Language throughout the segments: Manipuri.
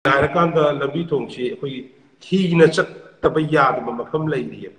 ꯍꯥꯏꯔꯀꯥꯟꯗ ꯂꯝꯕꯤ ꯊꯣꯡꯁꯤ ꯑꯩꯈꯣꯏꯒꯤ ꯊꯤꯅ ꯆꯠꯇꯕ ꯌꯥꯗꯕ ꯃꯐꯝ ꯂꯩꯔꯤꯑꯕ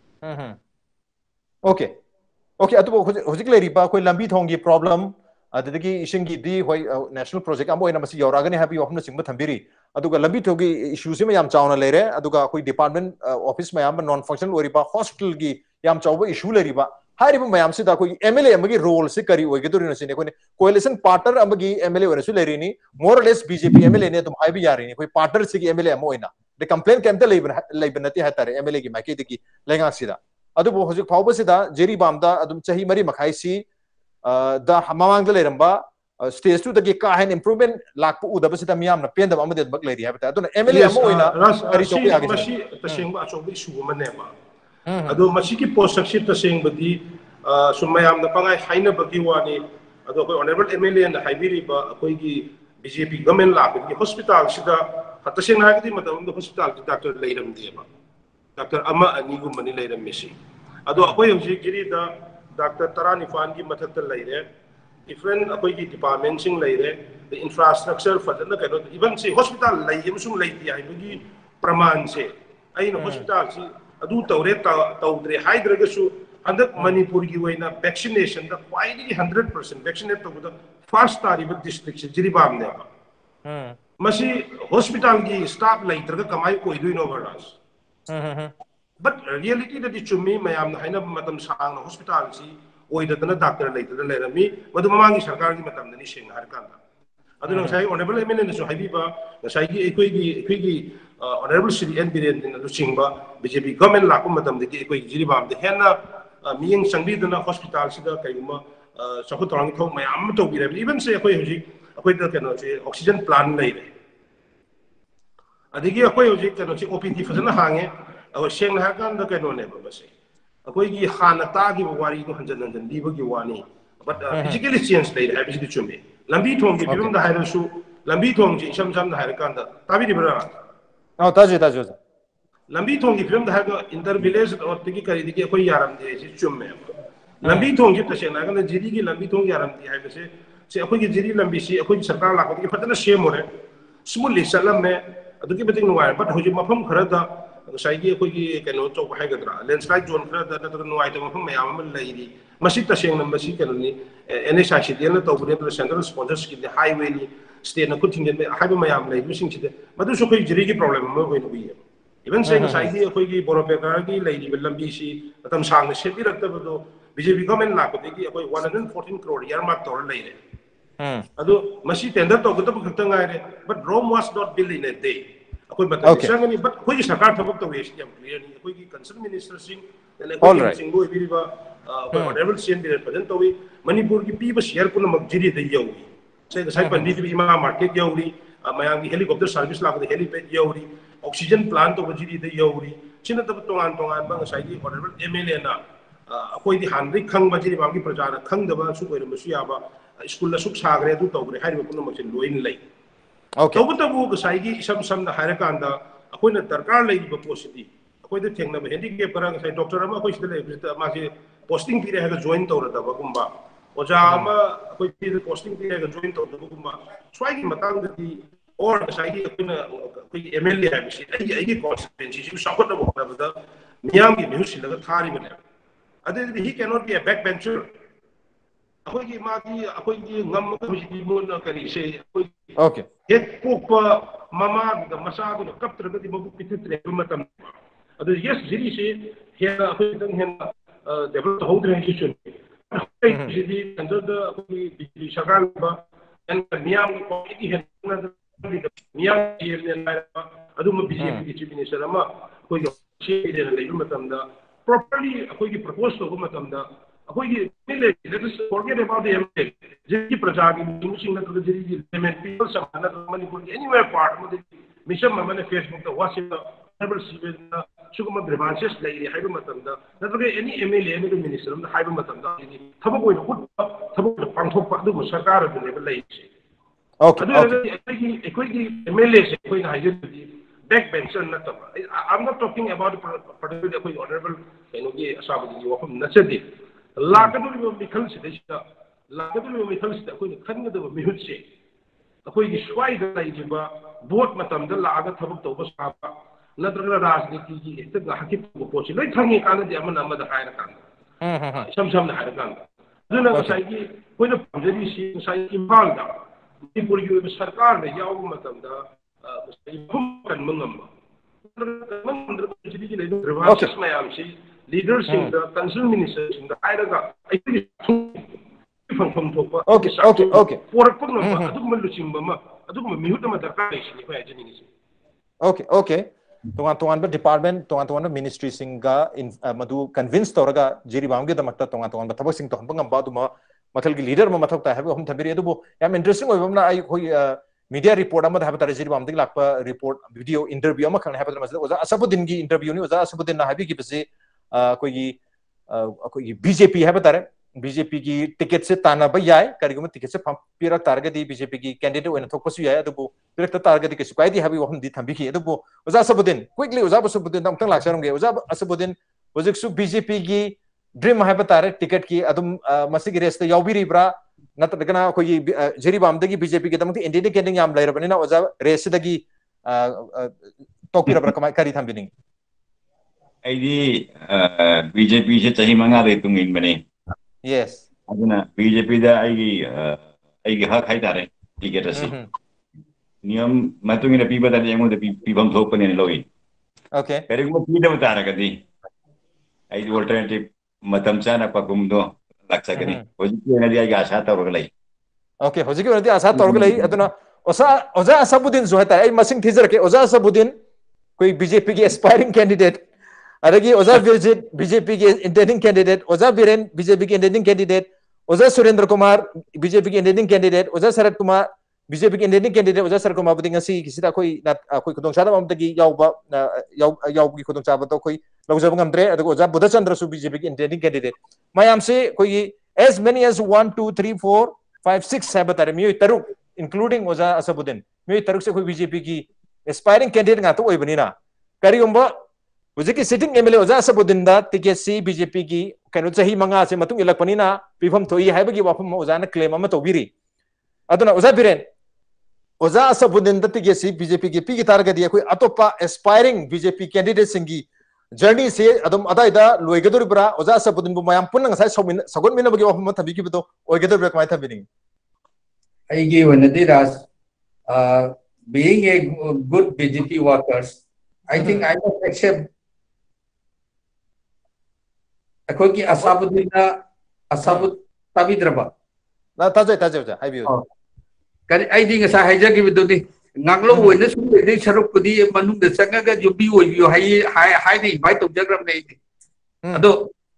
ओके ओके अतुबो हुजिक लेरिबा कोई लंबी थोंगी प्रॉब्लम अददगी इशिंगी होय नेशनल प्रोजेक्ट अमो इना मसी यौरागने हैबी ऑफन सिंग थंबिरी अदुगा लंबी थोगी इश्यूज में याम चावना लेरे अदुगा कोई डिपार्टमेंट ऑफिस में याम नॉन फंक्शनल ओरिबा हॉस्पिटल की याम चावबो इशू लेरिबा हारिबो मयाम सिदा कोई एमएलए अमगी रोल से करी ओइगदुरिन सिने कोई कोएलिशन पार्टनर अमगी एमएलए ओरसु लेरिनी more or less BJP MLA ने तुम हाइबी यारिनी कोई पार्टनर से एमएलए अमो इना द कंप्लेंट केमते लेबन नती हतारे एमएलए की माइके दगी लेगा सिदा अदुबो हुजिक फावबसिदा जेरी बामदा अदुम चही मरी मखाइसी द ममांगद लेरंबा स्टेज टू दगी का हैन इंप्रूवमेंट लाख उदबसिदा मियाम न पेंदब अमदे बक लेरी हैबता अदुन एमएलए अमो ओइना करी तोपे आगे मसी तसेंबा अचौबी इशू अमनेबा अदो मसी की पोस्टक्सी तसेंबदी सुमयाम न पंगाई हाइनबगी वानी अदो कोई ऑनरेबल एमएलए न हाइबिरिबा अखोइगी बीजेपी गवर्नमेंट लाबगी हॉस्पिटल सिदा तसेंग हागदी मतम हॉस्पिटल डॉक्टर लेरमदेबा डॉक्टर अमा अनिगुमनी लेरमेसी अदो अखोइ हौजिक जिरीदा डॉक्टर तरानिफान की मथक लेरे डिफरेंट अखोइगी डिपार्टमेंट सिंग लेरे द इंफ्रास्ट्रक्चर फजन कनो इवन से हॉस्पिटल लेयमसुम लेती हाइबगी प्रमाण से अइन हॉस्पिटल से अदु तौरे तौद्रे हाइद्रगसु हंदक मणिपुर की वैना वैक्सीनेशन द क्वाइटली 100% वैक्सीनेट तौबदा फर्स्ट तारिब डिस्ट्रिक्ट से जिरीबाम ने मसी हॉस्पिटल की स्टाफ लेत्रगा कमाई कोइदुइनो बरास but reality that chumi mayam haina matam sang hospital si oidadana doctor leitada lerami madu mamangi sarkar gi matam ni sing har kanda aduna sai honorable eminent so haibiba sai gi ekoi honorable Sri N Biren din du singba BJP government la ko matam de ekoi jiribam de hena miyeng sangbi dana hospital si da kaima sahu torang thok mayam to bi even say ekoi hoji ekoi da kano se oxygen plant nei adigi ekoi hoji kano se OPD fazana hange और शेंग हाकान द कनो ने बसे अकोई की हाना तागी वारी को हंजन हंजन लीबो की वानी बट फिजिकली चेंज ले है बिजली चुमे लंबी थोंग की फिल्म द हायरसु लंबी थोंग जी सम सम द हायर कान द ताबी दिबरा ताजे लंबी थोंग की फिल्म द हायर इंटर विलेज और तिकी करी दिकी कोई यारम दे जी चुमे लंबी थोंग की तसे ना कन जिरी की लंबी थोंग यारम दी है बसे से अकोई की जिरी लंबी सी अकोई सरकार लाको की फतना सेम होरे स्मूथली सलम में अदुकी बतिंग नुवाय बट होजी मफम खरदा साइगी अखोगी कनो चौक हाइगद्रा लैंडस्लाइड जोन खरदा नतर नुवाय तो मफम मयाम अमल लैरी मसी तसेंग न मसी कनोनी NHICDL न तौबने तो सेंट्रल स्पॉन्सर्स की हाईवे नि स्टेट न कुथिंग ने हाइबे मयाम लै मिसिंग सिदे मदु सो कोई जिरी की प्रॉब्लम म होइन हुई इवन से साइगी अखोगी बोरोपेकार की लैरी लंबी सी मतम सांग सेबी रक्तबदो बीजेपी गवर्नमेंट लापदे की अखोई 114 करोड़ यार मार्क तौर लैरे अदो मसी टेंडर तो गतब खतंग आरे but Rome was not build in a day अखोई बता संगनी बट कोई सरकार थबक तो वेस्ट याम क्लियर नहीं कोई कंसर्न मिनिस्टर सिंह ने कोई सिंह को बिरिबा कोई ऑनरेबल सीएम बिरे प्रेजेंट तोवी मणिपुर की पीब शेयर पुन मगजिरी दे यौरी से साइ पंडी भी इमा मार्केट यौरी मयांग की हेलीकॉप्टर सर्विस लाग दे हेलीपैड यौरी ऑक्सीजन प्लांट तो बजिरी दे यौरी चिन तब तोंगान तोंगान बंग साइडी ऑनरेबल एमएलए ना अखोई दि हानदि खंग बजिरी बागी प्रजा ना खंग दबा सु कोइ मसु याबा स्कूल सुख सागरे दु तौग्रे हारि पुन मसे लोइन लै तब तब साइगी इसम सम हायरकांदा अखोइना दरकार लेबा पोसिटी अखोइदा थेंगना हेंडीकेप करा साइ डॉक्टर अमा अखोइ सिदा लेबिता मासे पोस्टिंग पीरे हागा जॉइन तौरदबा गुम्बा ओजा अमा अखोइ पीरे पोस्टिंग पीरे हागा जॉइन तौरदबा गुम्बा स्वाइगी मतंगदि और साइगी अखोइना अखोइ एमएलए हाबिसि आइगी कॉन्स्टिट्यूएंसी सु सपोर्ट बखदबदा मियाम की मिहुसिलगा थारिबने अदि he can not be a back bencher अखोइगी मागी अखोइगी ngam अखोइगी मोन करी से ओके हेड पोपा ममा द मसा को कप्त्रगति मबु पिथित्रे मतम अदु यस जिरी से हेना अखोइ तंग हेना डेवलप होद्रे हिचुन जिदी अंदर द अखोइ बिजली सरकार बा एन मियाम को की हेना मियाम जेने लाइबा अदु म बीजेपी की चीफ मिनिस्टर अमा कोइ से दे लेबा मतम दा प्रॉपर्ली अखोइ की प्रपोज तो मतम दा अखोई forget about the MLA. जिसकी प्रजा की मिशन न तो जिरी लेमेंट पीपल समाना तो मणिपुर की एनीवेयर पार्ट में मिशन में मैंने फेसबुक तो वासिंग ट्राइबल सिविल ना सुगम ग्रीवांसेस लेरी हाइबे मतंदा नतुगे एनी एमएलए एनी मिनिस्टर हम हाइबे मतंदा थबक ओइ खुद थबक पांथोक अदु सरकार अदु लेबल लैछि ओके अदु एकोई एमएलए से कोई हाइजे बैक बेंचर नतबा I am not talking about particular कोई ऑनरेबल एनोगी असाबदी वफम नचदे लाकदुलिबो मिखल सिदा लाकदुलिबो मिखल सिदा कोई खनगदबो मिहुत से अखोई की स्वाइदा लाइजिबा vote matam da laga thabuk to ba sa nadraga rajniti ki ekta gahaki pochi loi thangi kana di amana amada haira kan sam na haira kan duna ga sai ki koina pamjari si sai ki balda ni puri yu sarkar ne yaw matam da sai hum kan mangam leaders in the concerned ministers in the higher okay tongan department tongan ministry singa in madu convince toraga jiri bamge damakta tongan thabak sing to hambang ba duma mathal gi leader ma mathak ta have hum thabiri adu yam interesting oibamna ai khoi media report amad have tar jiri bamdi lakpa report video interview ama khang have tar oza asabudin gi interview ni oza asabudin na habi gi base koi BJP have tar BJP की टिकट से ताना बयाय करिगम टिकट से पिरा तारगदी BJP की कैंडिडेट ओन थोकपसु याय अदबो पिरक तारगदी के सुकायदी हाबी वहम दि थंबी की अदबो ओजा सबुद्दीन क्विकली ओजा सबुद्दीन तम लाक्सरमगे ओजा सबुद्दीन ओजिकसु BJP की ड्रीम हाबा तारे टिकट की अदम मसी की रेस यावबिरिब्रा नतगना कोई जेरीबाम दगी BJP की तमति इंडियन कैंडिडेट याम लायरबनिना ओजा रेस दगी टोकिरब्रा कमाय करी थंबिनिंग आईदी BJP से चाही मंगा दे तुंगिन बने yes aduna BJP da ai hak hai tare ticket asi niyam matungina piba da yango da pibam thokpane ne loi okay perigmo pida utara kadi ai alternative matam chana pagum do laksa kadi hojiki na dia ga asa tawrgalai okay hojiki na dia asa tawrgalai aduna oza asabudin zo hata ai masing thijar ke oza asabudin koi BJP ki aspiring candidate adagi oza visit BJP की इंटेंडिंग कैंडिडेट ओजा बीरेन BJP की इंटेंडिंग कैंडिडेट ओजा सुरेंद्र कुमार BJP की इंटेंडिंग कैंडिडेट ओजा शरद कुमार BJP की इंटेंडिंग कैंडिडेट ओजा शरद कुमार बुदिंग असि किसिदा कोई खुदों चादा ममतगी यावगी खुदों चाबा तो कोई लौजब ngamdre adagi ओजा बुधचंद्र सु BJP की इंटेंडिंग कैंडिडेट मायाम से कोई as many as 1 2 3 4 5 6 7 तारे मियो तरु इंक्लूडिंग ओजा असबुद्दीन मियो तरु से कोई BJP की एस्पायरिंग कैंडिडेट गा तो ओइबनिना करिगुंबा Ujiki sitting MLA oza sabudin da ticket si BJP ki kanu chahi manga se matung ilakpanina pifam thoi haibagi wafam oza na claim ama tobiri aduna oza biren oza sabudin da ticket si BJP ki pi targa dia koi atopa aspiring BJP candidate singi journey se adum adai da loigadur bra oza sabudin bu mayam punang sai sagon mina bagi wafam thabi ki beto oigadur bra kamai thabini ai gi wanadi ras being a good BJP workers I think I must accept अखोगी असाबुद्दीना असाबुद ताबिद्रबा ना ताजे हाइबियो करी आइदि ngasa हाइजागी बिदुनि nganglo ओइना सुबे दे सरकुदी मनुंग द चंगागा जुबी ओइबियो हाइ दे इनवाइट तौजग्रम ने अदो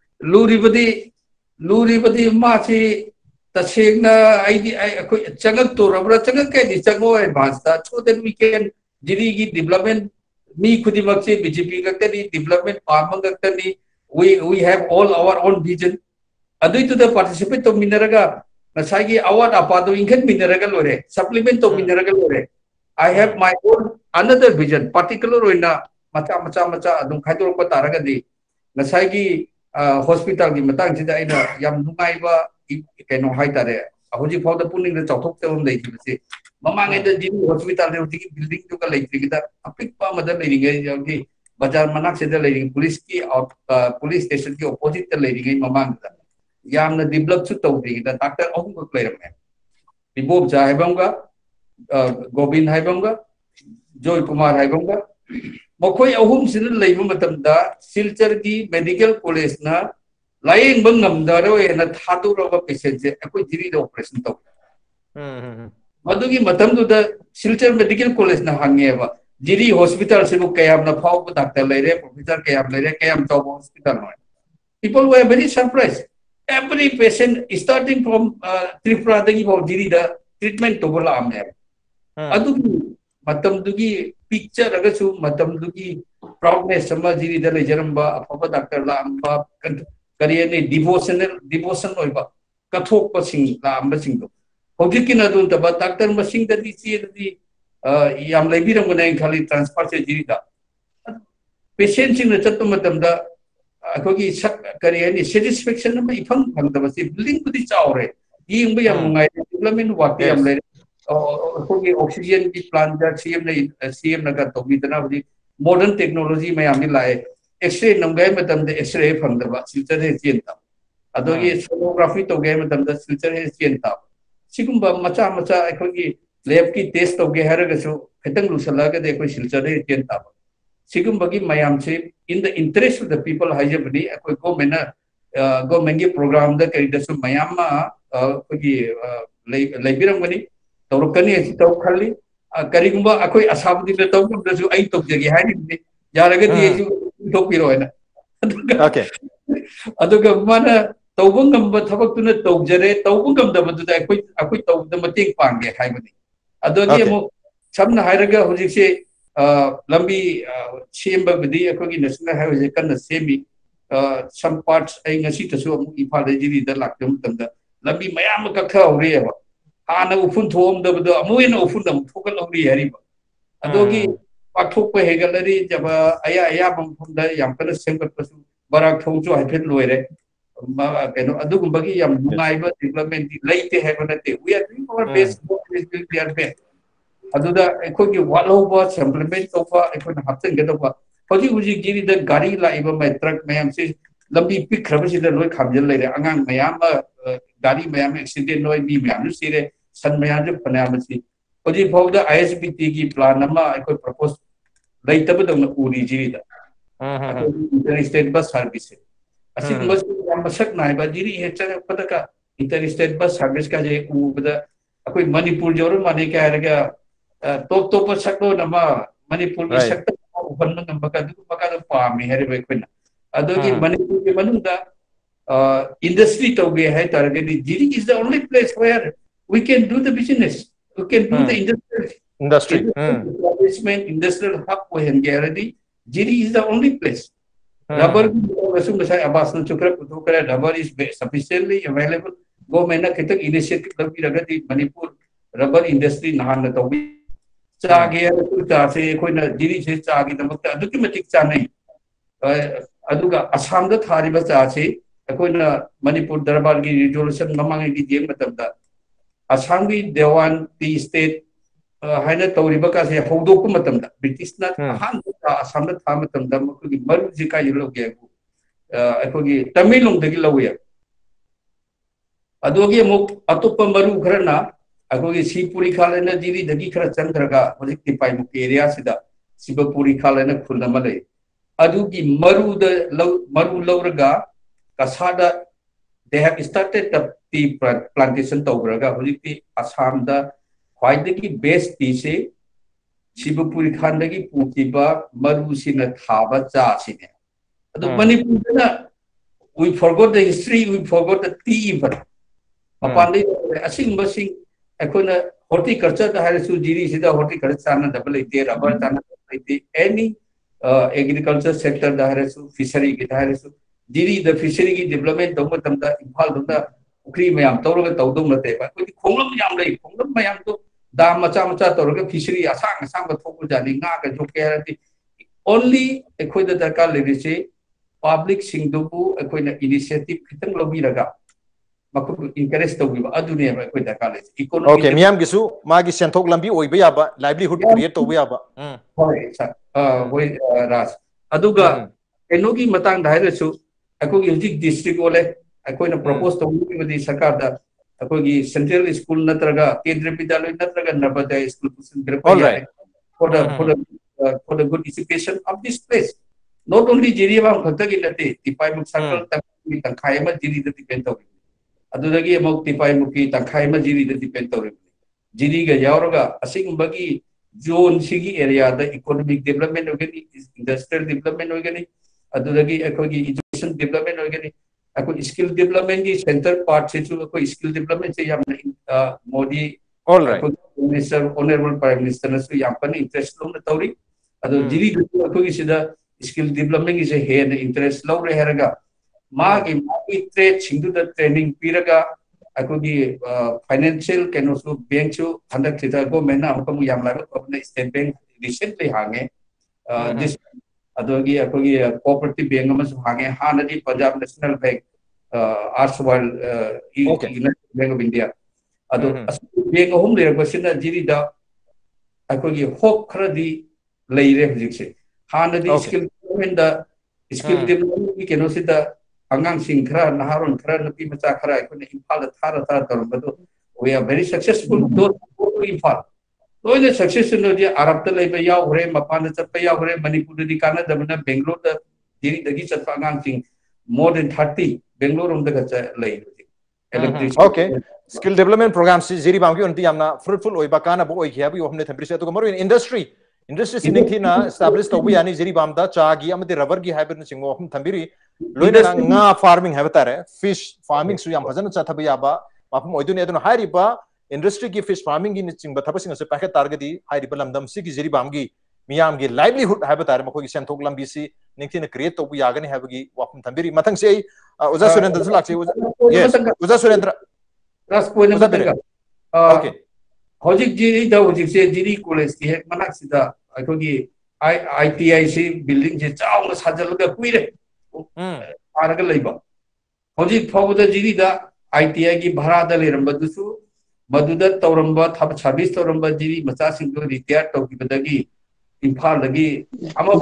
लूरिबदी मासी तसेगना आइदि अखोई चंगक तोरबरा चंगक के दि चंगो एडवांस दा सो दैट वी कैन जिरीगी डेवलपमेंट मी खुदी मक्से BJP गक्तनी डेवलपमेंट पामंग गक्तनी we have all our own vision adu to the participate to mineraga nasagi award apado inkan mineraga lore supplement to mineraga lore I have my own another vision particular oina macha adum khaidor ko taraga di nasagi hospital gi matang sida ina yam nungai ba keno haitare hoji fauda puning da chauthok te on dei ti mamang ida di hospital de uti building to ka leitri da apik pa madam leringe yogi बाजार मनाक से लेरिंग पुलिस की और पुलिस स्टेशन की ऑपोजिट ते लेरिंग ममांग दा यामना डेवलप सु तौदी दा डॉक्टर अहुम को क्लेरम है बिबोब जा हैबंगा गोविंद हैबंगा जॉय कुमार हैबंगा मखोय अहुम सिन लेबो मतम दा सिलचर की मेडिकल कॉलेज ना लाइंग बंगम दा रो एना थादु रो पेशेंट से कोई जिरी ऑपरेशन तो मदुगी मतम दु दा सिलचर मेडिकल कॉलेज ना हांगेबा Jiri hospital se bu kayam na phau bu doctor lere professor kayam to hospital no people were very surprised every patient starting from Tripura dagi bo jiri da treatment to bola amne adu matam dugi picture aga su matam dugi proudness sama jiri da le jaramba apa doctor la amba kariye ne devotion oiba kathok pa sing la amba sing do hojikina dun ta ba doctor ma sing da di si di yam lebiram guna khali transfer se jiri da patient sing chat matam da akogi kariye ni satisfaction ma ifang phang da si building budi chawre ying ba yam ngai development work yam le ꯑꯩꯈꯣꯏꯒꯤ ꯑꯣꯛꯁꯤꯖꯦꯟꯒꯤ ꯄ꯭ꯂꯥꯟꯗ ꯁꯦꯝꯂꯒ ꯇꯧꯕꯤꯗꯅ ꯍꯧꯖꯤꯛ ꯃꯣꯗꯔꯟ ꯇꯦꯛꯅꯣꯂꯣꯖꯤ ꯃꯌꯥꯝꯗꯤ ꯂꯥꯛꯑꯦ ꯑꯦꯛꯁꯔꯦ ꯅꯝꯒꯦ ꯍꯥꯏꯕ ꯃꯇꯝꯗ ꯑꯦꯛꯁꯔꯦ ꯐꯪꯗꯕ ꯁꯤꯜꯆꯔ ꯍꯦꯜꯊ ꯆꯦꯟ ꯇꯥꯕ ꯑꯗꯨꯒꯤ ꯁꯣꯅꯣꯒ꯭ꯔꯥꯐꯤ ꯇꯧꯒꯦ ꯍꯥꯏꯕ ꯃꯇꯝꯗ ꯁꯤꯜꯆꯔ ꯍꯦꯜꯊ ꯆꯦꯟ ꯇꯥꯕ सिगुम्बा मचा मचा अखोगी लैब की टेस्ट तौगे हरगसु खतंग लुसलागदे अखोई सिलचरे टेन ताब सिगुम्बगी मयाम से in the interest of the people हाइजबनी अखोई गवर्नमेंट की प्रोग्राम द करिदसु मयाम अखोगी लाइबिरंगनी तौरकनी असि तौ खल्ली करिगुम्बा अखोई असाबदी द तौगुमदसु आई तौजगे हाइनि यारगदी एजु तौपिरोयना ओके अदुगा माना तौबं गंब थबक तुना तौजरे तौबं गंब दबदुदा अखोई तौबद मतेंग पांगे हाइबनी अदोगी मो सबना हाइरगा हुजिसे लंबी सेमबदी अखोगी नेशनल हाईवे कन्न सेमी सम पार्ट्स आई ngasi तसु इफाल जिरी द लाक्तम तंदा लंबी मयाम कखा होरेबा हाना उफुन थोम दबदो अमुयन उफुन दम थोकल होरी हरिबा अदोगी पाथोक हेगलरी जब आया आया बंफुंदा याम कन सेमकतसु बराक थोंचो हाइफेट लोइरे कनो अदुगुंबगी याम नुंगाइबा डेवलपमेंट लेते हैबनते we are doing our best we are best अदुदा एखोगी वालोबा सप्लीमेंट तोफा एखोना हप्तंगदोबा होजी होजी गिरी द गाड़ी लाइबा मै ट्रक मयाम से लंबी पिखरबसिदा लोय खामजल लेरे अंगांग मयाम गाड़ी मयाम एक्सीडेंट होय बी मयाम सिरे सन मयाम जे फनामसी होजी फौदा आईएसबीटी की प्लान नमा एखोई प्रपोज लेतबदम उरी जिरीदा इंटर स्टेट बस सर्विस असि मसक नाइबा जिरी हेचर पदका इंटर स्टेट बस सर्विस का जे उबदा अखोई मणिपुर जोर माने का हरगा टॉप टॉप सकलो नमा मणिपुर की सकता उपन नंबका दु बका पामी हरबे कोना अदोगी मणिपुर के मनुदा इंडस्ट्री तोगे है टारगेट जिरी is the only place where we can do the business we can do the industry investment industrial hub वे हन गैरडी जिरी is the only place rubber masai abas nu chukra putukra rubber is sufficiently available government na khitak initiative labi ragati manipur rubber industry nahan na tobi chage tu ta se khoi na jiri se chage damakta aduki matik cha nai aduga assam da thari ba cha se khoi na manipur darbar gi resolution mamang gi jeng matamda assam gi dewan tea state हाइना तौरिबा कासे हौदोक मतमदा ब्रिटिश ना हान असम दा था मतमदा मखुगी मरु जिका यलोगे अखोगी तमिलुंग दगी लवया अदोगे मो अतोप मरु खरना अखोगी सीपुरी खालेना जिरी दगी खर चंद्रगा होजिक तिपाई मुक एरिया सिदा सिबपुरी खालेना खुलना मले अदुगी मरु लौरगा कसादा they have started the tea plantation तौरगा होजिक Assam दा ख्वाइदगी बेस्ट टी से शिवपुरी खानदगी पुकीबा मरुसिना थाबा चासिने अदु मणिपुरना we forgot the history we forgot the tea even apandi asing basing ekona horticulture da harisu jiri sida horticulture na double ite rubber ta na ite any agriculture sector da harisu fishery ki da harisu jiri the fishery ki development dom tamda imphal da ukri mayam tawroga tawdum nate ba koi khonglam yam lei khonglam mayam to दाम मचा मचा तौरगे फिशरी असांग असांग थोक जानी nga का जो के हरती ओनली एखोय द दरकार लेरिसे पब्लिक सिंगदुबु एखोय न इनिशिएटिव खितंग लबीरगा मखु इनकरेज तौबिबा अदुने एखोय दरकार लेसे इकोनॉमी ओके मियाम गिसु मागी सेंथोक लंबी ओइबा याबा लाइवलीहुड क्रिएट तौबा याबा होय सर होय राज अदुगा एनोगी मतंग दाइरसु एखोगी हुजिक डिस्ट्रिक्ट ओले एखोय न प्रपोज तौबिबदी सरकार दा अखोगी सेंट्रल स्कूल नत्रगा केंद्रीय विद्यालय नत्रगा Navodaya school for the good education of this place not only jiriwa khotagi nate tipai muk circle tangkhai ma jiri da depend tawri adudagi amok tipai muki tangkhai ma jiri da depend tawri jiri ga yauraga asing bagi zone sigi area da economic development ogani industrial development ogani adudagi akhoi education development ogani ako skill development ki center part se chu ko skill development se yam modi all right minister honorable prime minister na su yam pan interest lo na tawri ado jiri ko ki sida skill development is a head interest lo re heraga ma ki trade singdu da training piraga ako ki financial keno su bank chu handak thita go mena ko mu yam la ko na state bank recently hange this अदोगी अकोगी कोऑपरेटिव बैंक में सुहागे हाँ नदी Punjab national bank arts world bank of India अदो बेंक अहम लेरबसिना जिरीदा अखोगी होप खरदी लेरे हुजिकसे हानदी स्किल डेवलपमेंट दा स्किल डेवलपमेंट की केनोसिदा अंगांग सिंह खरा नहारोन खरा नपी मचा खरा अखोने इम्फाल थारा थारा तौरबदो we are very successful those who Imphal लोइने सक्सेसफुल दी अरब त लेबा यावरे मपान चप्पा यावरे मणिपुर दी काना दबना बेंगलोर दा जिरी दगी चप्पा अंगांग सिंह more than 30 बेंगलोर उम दगा लै electric okay skill development programme से जेरी बांगी उनती यामना फ्रूटफुल ओइबा काना बो ओइखिया बि हमने थम्ब्रिसे तो मरो इंडस्ट्री सिनिंग थीना एस्टैब्लिश तो बि यानी जेरी बामदा चागी अमदे रबर की हाइब्रिड न सिंगो हम थम्बिरी लोइना nga farming हाइब तारे फिश फार्मिंग सु याम फजन चा थबि याबा माफम ओइदुने अदुन हाइरिबा इंडस्ट्री की फिश फार्मिंग की निचिंग बथबसिंग से पैकेट टारगेटी हाइरिबा लमदम सि की जेरी बामगी मियाम की लाइवलीहुड हाइब तारे मखोगी सेंथोक लंबी सी निंगथिना क्रिएट तो बि यागने हाइबगी वाफम थम्बिरी मथंग से ओजा सुरेंद्र लाक्से यस ओजा सुरेंद्र रास पोइंट मतंगा ओके हौजिक जिरी दा हौजिक से जिरी कॉलेज की हेक मनाक सिदा अखोगी ITI से बिल्डिंग से चावना साजलगा कुइरे आरगा लैबा हौजिक फावदा जिरी दा ITI की भाड़ा लेरंबदुसु मदुदा तौरंबा थब सर्विस तौरंबा जिरी मचा सिंगो रिटायर तौकिबदगी इम्फाल लगी अमा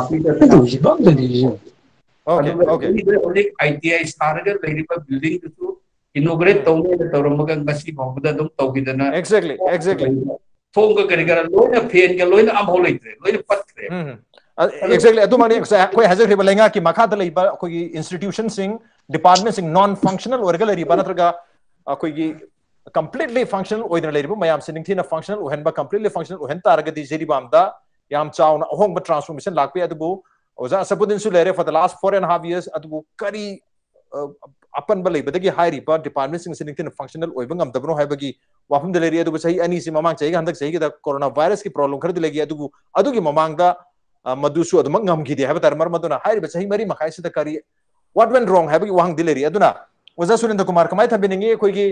ओके हौजिक ITI सारगा लेरिबा बिल्डिंग दुसु इनोग्रेट तौने तौरंबगा गसी भावदा दम तौकिदना एक्जेक्टली फोंगा करिगरा लोइना फेन के लोइना अमहो लेत्रे लोइना पत्रे एक्जेक्टली अदुमानी कोई हजर रिबा लेंगा कि मखा द लेबा कोई इंस्टीट्यूशन सिंग डिपार्टमेंट सिंग नॉन फंक्शनल ओरगा लेरिबा नत्रगा कोई completely functional oidna leiribu mayam sining thina functional ohenba completely functional ohen taragadi jeribamda yam chauna ahongba transformation lakpe adubu oza sabudin su lere for the last 4.5 years adubu kari apan balai badagi hairi ba department sing sining thina functional oibang am dabno haibagi wafum de leri adubu sahi ani si mamang chahi handak sahi da corona virus ki problem khar dilegi adugi mamang da madusu adumang ngam gidi haiba tar mar maduna hairi ba sahi mari makai sida kari what went wrong haibagi wahang dileri aduna oza surendra kumar kamai thabiningi koigi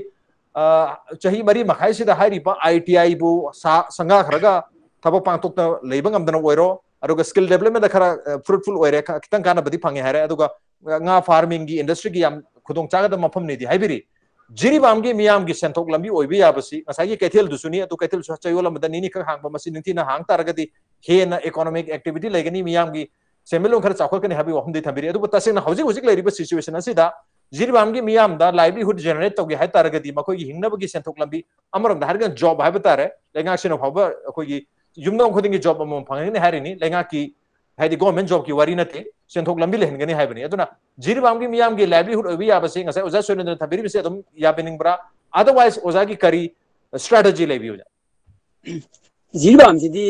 चाही मरी मखाई से हाइरिबा ITI बु संगा खरगा थबक पांतोक लेबंग अमदन ओइरो अरुगा स्किल डेवलपमेंट खरा फ्रूटफुल ओइरे खितंग काना बदी फंगे हारे अदुगा nga farming gi industry gi yam khudong chaga da mafam ne di haibiri jiribam gi miyam gi senthok lambi oibi yabasi ngasai gi kethel dusuni atu kethel su chayola madani ni ka hang ba masi ningti na hang taragadi he na economic activity legani miyam gi semilong khara chakhol kani habi wahum di thabiri adu tasing na hojik leiriba situation asida jiribam gi miyam da livelihood generate togi hai taragadi makoi gi hingna gi senthok lambi amaram da hargan job hai batare lenga sino haba koi gi yumna khoding gi job amom phangani harini lenga ki haidi government job ki wari nate senthok lambi lehngani haibani aduna jiribam gi miyam gi livelihood obi yabase ngasai oza sonendra thabiri bise adum yabening bra otherwise oza gi kari strategy lebi oja jiribam jidi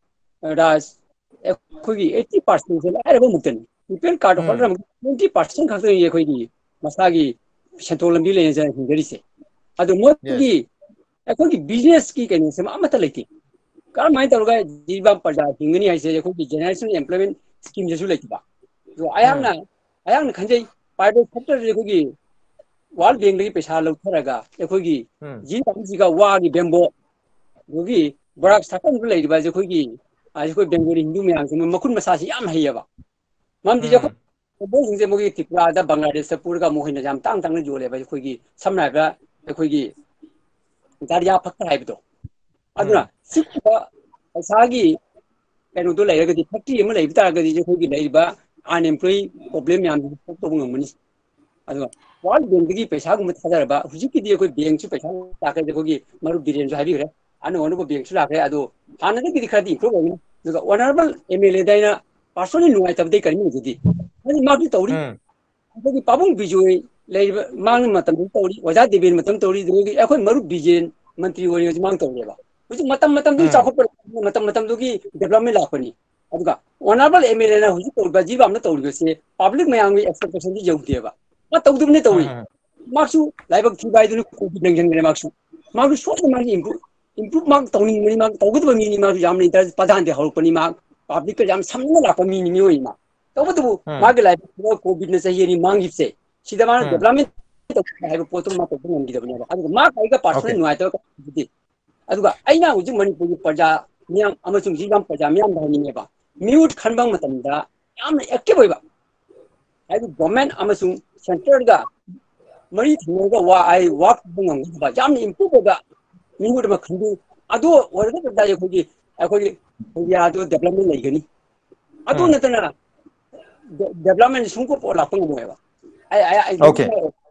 ras koi gi 80% se araba mukten people card holder 20% khakta ye koi gi masagi senthok lambi le ja hingari se adu mogi akoi business ki kene se amata leti kar mai taruga jiribam parda hingani haise akoi generation employment scheme jesu leti ba so ayang khanjai private sector je koi world bank gi paisa lautharaga akoi gi jiribam ji ga wa gi bembo gogi barak sakam lei ba je koi gi ai koi bengali hindu myang se makun masa si yam haiya ba mam di je bo sing je mogi tikra da bangladesh pur ga mohina jam tang tang jole ba koi gi samna ba koi gi dariya phakta hai bdo aduna sikba asagi kanu do lai ga di factory ma lai ta ga di je koi gi lai ba unemployed problem yam to bung mani aduna wal bank gi paisa gum thadar ba huji ki di koi bank chu paisa ta ka je koi gi maru biren ju habi re anu onu ko bank chu la re adu hana gi di khadi pro ga ni honorable MLA daina personally nuai tab dei kari ni di ani ma bi tawri aki pabung bijoi lai mang matam tawri waja debin matam tawri gi akoi maru bijen mantri wori mang tawre ba huji matam du chakhop matam du gi development la pani aduga honorable MLA na huji tawri ba ji ba amna tawri ge se public mayang gi expectation di jau de ba ma tawdu ne tawri maksu lai ba thi bai du ko bi nang ne maksu ma gi so ma gi improve mak tawni ni mak tawgu ba mi ni ma jam ni ta padan de hol pani mak public jam samna la pa mi ni mi ma तब मागे लाइफ कोविड ने चाहिए मांग से सीधा मान डेवलपमेंट तो है पोतो मा तो नंगी दबने अदु मा काइगा पर्सनल नुआइ तो दि अदुगा आइना हुजु मणिपुर प्रजा मियाम अमसुं जिगाम प्रजा मियाम धानि नेबा म्यूट खनबंग मतमदा याम एक्टिव होइबा आइ गवर्नमेंट अमसुं सेंटर गा मरि थंगा वा आइ वर्क बुंगम बा याम इम्प्रूव होगा ꯃꯤꯉꯣꯟ ꯑꯃ ꯈꯪꯗꯨ ꯑꯗꯨ ꯑꯣꯏꯔꯒ ꯑꯩꯈꯣꯏꯒꯤ ꯑꯗꯨ ꯗꯦꯕꯂꯞꯃꯦꯟ ꯂꯩꯒꯅꯤ ꯑꯗꯨ ꯅꯠꯇꯅ ꯗꯦꯕꯂꯞꯃꯦꯟ ꯁꯨꯡꯀꯣ ꯂꯥꯛꯄ ꯉꯝꯃꯣꯏꯕ Okay.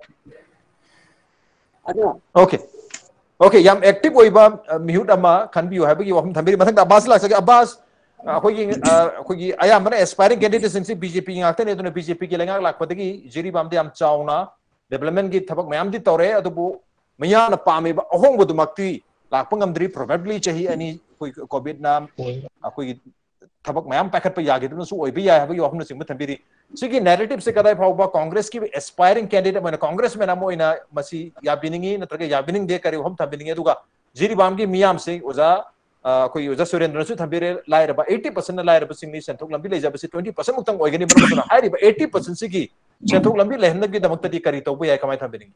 Okay. Okay, yam active oiba mihut ama khanbiu haibagi wahum thambiri mathang Abbas la sage Abbas akhoi ayamana aspiring candidates sing BJP ngakte ne duna BJP ki lenga lakpadagi jiri bamde am chauna development ki thabak mayam di tore adubu mayana pame ba ahong bodu makti lakpangam dri probably chahi ani koi covid na akhoi thabak mayam pakat pa yagi duna su oibi ya haibagi wahum na sing thambiri sigi narrative se kadai phauba Congress ki aspiring candidate mana Congress mena moina masi yabiningi natraga yabining de kari hom thambiningi aduga jiri bam ki miyam se oza koi oza surendra su thambire laira ba 80% na laira ba singni senthok lambi leja ba 20% muktang oigani barbatuna hairi ba 80% sigi senthok lambi lehnna gi damakta di kari tobu ya kamai thambiningi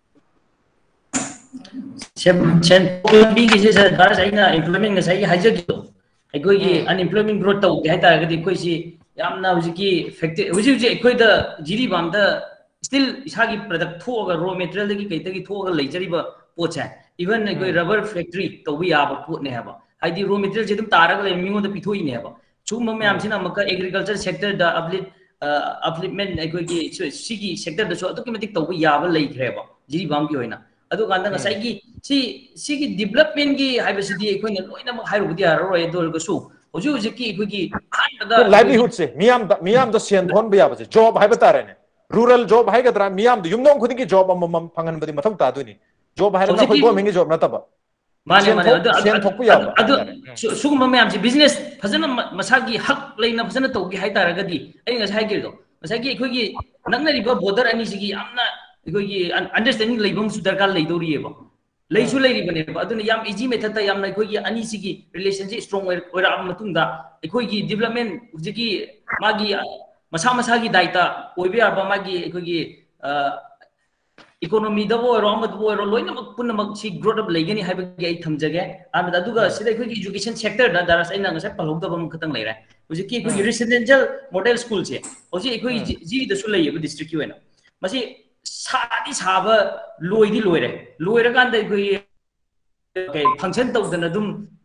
senthok lambi gi se sarkar saina employment ga sai hajagi aikoi gi unemployment growth tau hai ta ga di koi si yamna hujiki factory huji aikoida jiri bamda still isagi product thoga raw material dagi kaitagi thoga leijariba pocha even aikoi rubber factory tobi yaba pot ne haba haidi raw material jedum taraga le mingo da pithoi ne haba chuma me amsina maka agriculture sector da upliftment aikoi gi sigi sector da so automatic tobi yaba leigreba jiri bam ki hoina adu kanda ngasai gi sigi development gi haibasidi aikoi ne loina mak hairubudi aroi dolga su livelihood se miyam da sian thon biya base job hai batare ne rural job hai gadra miyam da yumdong khudi ki job am phangan badi mathau ta du ni job hai na khoi go mingi job na taba mane sian thok pu ya adu sugum miyam ji business phajana masagi hak leina phajana tawgi hai taraga di ai nga sai girdo masagi khoi gi nangna riba border ani sigi amna khoi gi understanding leibam su darkar leidori eba leisu leiri bane aduna yam easy method ta yamna khoi gi ani sigi relationship strong oira matungda khoi gi development hujiki magi masa gi daita oibe aba magi khoi gi economy da bo ro amad bo ro loina punna mak si growth up leigani haiba gi ai thamjage amada aduga sida khoi gi education sector da daras aina ngasa palhok da bam khatang leira hujiki khoi gi residential model school che hoji khoi ji da su leiye district ki wena masi सादी साबा लोइदी लोइरे कांदा कोई के फंक्शन तौदना दुम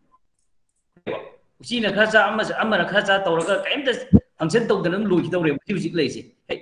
उसीना खर्चा अमना खर्चा तौरगा कैमता फंक्शन तौदना लोइकी तौरे हुजिक लेसी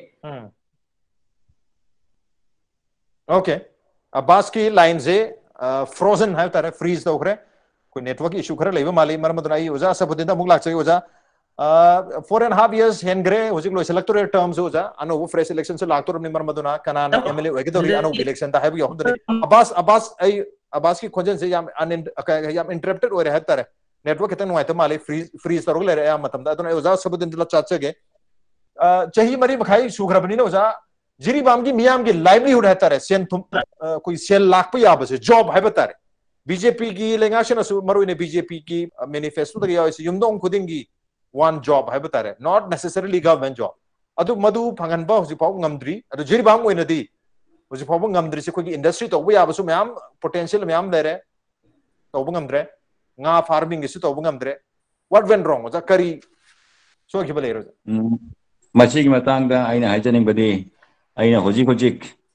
ओके Abbas की लाइन से फ्रोजन है तारे फ्रीज तौखरे कोई नेटवर्क इशू खरे लेबा माली मरमदना आई ओजा सबदिन दा मुक लाक्से ओजा 4.5 years hengre hojik loi selectorate terms hoja ano fresh election se lagtor ni marmaduna kanana MLA wegidori ano election da habu yahudri Abbas ki khojen se yam interrupted ore hatare network ketan wai ta mali freeze tarog le ya matam da aduna oja sabudin dila chachage chahi mari makhai sugrabni na oja jiri bam ki miyam ki livelihood hatare sen thum koi sel lakh pa ya base job hai batare BJP ki lenga shena su maru ne BJP ki manifesto da ya yumdong khudingi one job hai batare not necessarily government job adu madu phangan ba hoji pau ngamdri adu jiri bang oina di hoji pau ngamdri se koi industry to ya basu myam potential myam lere to ngamdre nga farming isu to ngamdre what went wrong oja kari so ki bale ro machi ki matang da aina haijaning badi aina hoji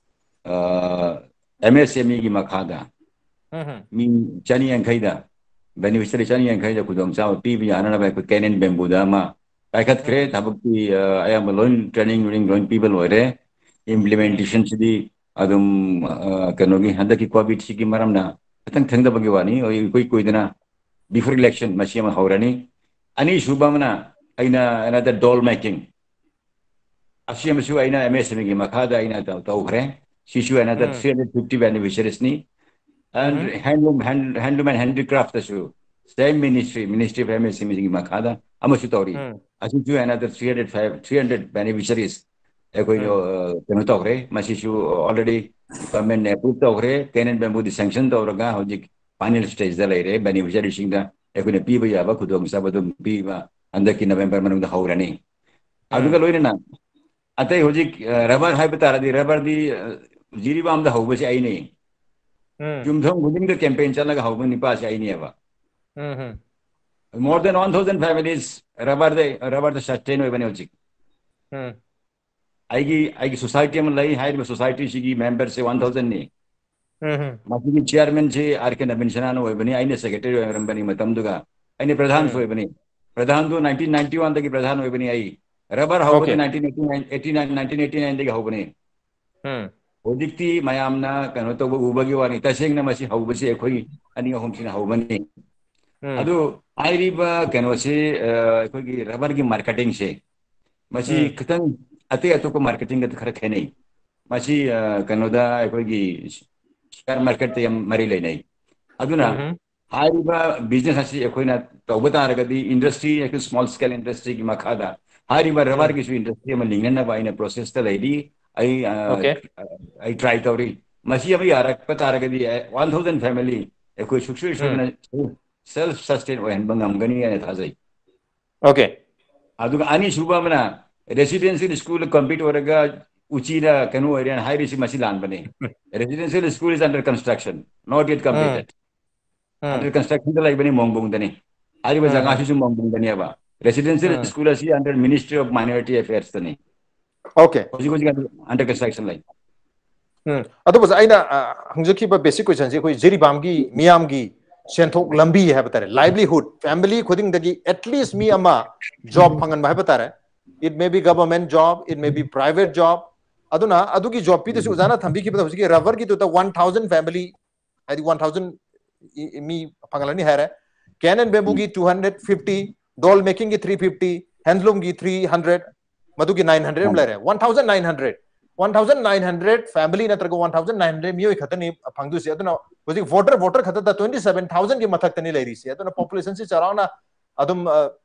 MSME ki makhada mi chani yang khaida beneficiary chani yang khaida kudong sa pi bi anana ba Canon bamboo da ma pakat kre thabaki I am alone training during people ore implementation sidi adum kanogi handaki covid sigi maramna tang thangda bagi wani koi dana before election masiam haurani ani shubamna aina another doll making asiam su aina MSME gi makhada aina tawkhre sishu another 350 beneficiaries ni and handloom and handicraft asu same ministry of MSME gi makhada amasu tawri asu ju another 300 beneficiaries ekoi keno tawre masishu already government approved tawre Canon bamboo di sanction tawraga hojik final stage da leire beneficiary singda ekoi ne piba yaba khudong sabadum piba andaki November manung da haurani aduga loina atai hojik rubber hai batara di rubber di jiri bam da hawbasi ai nei Jumthong Guding the campaign chalaga how many pass I never. More than 1,000 families rubber the sustain even music. I society am lay high society shigi members say 1,000 ni. मासी चेयरमैन से आर.के. नवीन सनान होइबनी आइने सेक्रेटरी होइरंबनी मतमदुगा आइने प्रधान होइबनी प्रधान दो 1991 दगी प्रधान होइबनी आई रबर हौबनी 1989 दगी हौबनी होदिक्ति मयामना कनो तो उबगी वानी तसेंगना मसी हौबसी अखोई अनि अहुमसिना हौबनी अदु आइरिबा कनो से अखोगी रबर की मार्केटिंग से मसी खतन अते अतो मार्केटिंग का खर खेनै मसी कनोदा अखोगी शेयर मार्केट ते मरी लेनै अदुना हारिबा बिजनेस असी अखोइना तौबा तारगदी इंडस्ट्री एक स्मॉल स्केल इंडस्ट्री की मखादा हारिबा रबर की इंडस्ट्री में लिंगना बाइना प्रोसेस त लेदी आई ट्राई तौरी मसी अबी आरक पतारगदी 1000 फैमिली अखोइ सुक्सु सेल्फ सस्टेन ओहन बंगमगनी ने थाजै ओके अदुगा आनी सुबा मना रेसिडेंशियल स्कूल कंप्लीट होरगा उचीना कनो एरिया हाई रिसी मसी लान बने residential school is under construction not yet completed under construction द लाइक बने मोंगबोंग दने आरी बजा गासी सु मोंगबोंग दने बा रेसिडेंशियल स्कूल असी under ministry of minority affairs दने ओके होजी होजी अंडर कंस्ट्रक्शन लाइक अदो बजा आइना हंजकी बा बेसिक क्वेश्चन से कोई जिरीबाम की मियाम की सेंथोक लंबी है बतारे लाइवलीहुड फैमिली खुदिंग दगी एटलीस्ट मी अमा जॉब फंगन बा है बतारे it may be government job it may be private job aduna adugi job pi desu uzana thambi ki bata ki rubber ki to 1000 family I think 1000 mi pangalani hai can and bamboo ki 250 doll making ki 350 handloom ki 300 madu ki 900 le rahe 1900 family na targo 1900 mi khatani phangdu se aduna hoji voter khata 27000 ki mathak tani le ri se aduna population se charauna adum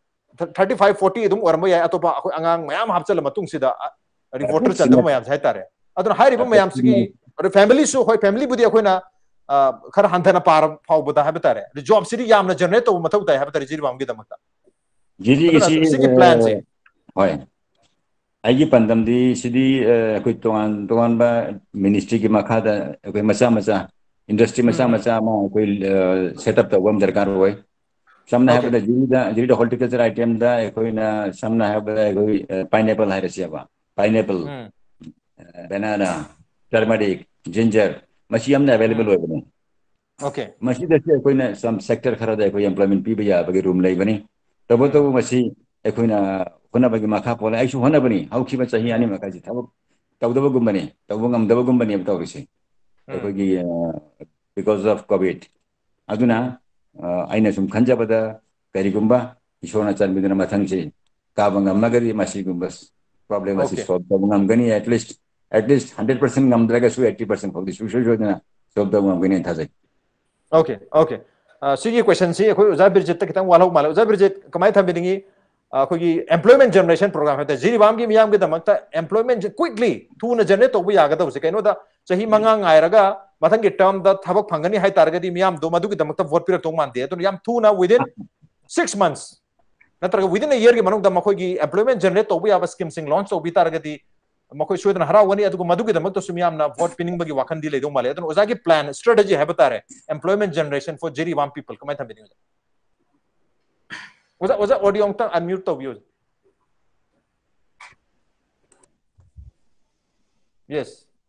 35-40 adum ormo ya atopa akoi angang mayam hapchal matung sida ari voter chandam mayam sai tare aduna hai riba mayam sigi ari family so hoi family budi akoi na khar hanthana par phau bada ha betare the job city yam na generate to mathau tai ha betare jiri bam gi damakta jiri isi sigi plan se hoi aigi pandam di sidi akoi tongan ba ministry ki makhada akoi macha industry macha ma akoi setup ta wam darkar hoi samna have the jiri horticulture item da koina samna have the pineapple hairasiaba pineapple banana turmeric ginger machi amna available hoibani okay machi da koina some sector khara da koi employment pi ba bagi room lai bani tabo to machi koina kona bagi makha pola ai su hona bani hau ki ba chahi ani maka ji tabo tawdaba gumbani tabo ngam daba gumbani am tawisi koi because of covid aduna aina sum khanjabada karigumba ishona chanbiduna mathangsi kabanga magari masigumba problem asi solve tabungam gani at least 100% ngamdraga su 80% for the social jodna solve tabungam gani thajai okay sigi question si khoi uza birjet ta kitang walhok mala uza birjet kamai thambidingi khoi gi employment generation program hata jiri bam gi miyam gi damakta employment quickly thuna generate tobu yaga da use kaino da chahi manga ngairaga mathang gi term da thabak phangani hai targadi miyam do madu gi damakta vote pirak tong man de to yam thuna within 6 months natraga within a year gi manung da makhoi gi employment generate tobu ya scheme sing launch tobi targadi makhoi shuidna harawani adu madu gi damakta sumiyam na vote pinning bagi wakan di le do male to uza gi plan strategy hai batare employment generation for jiri bam people kamai thambidingi uza audio ta unmute to view yes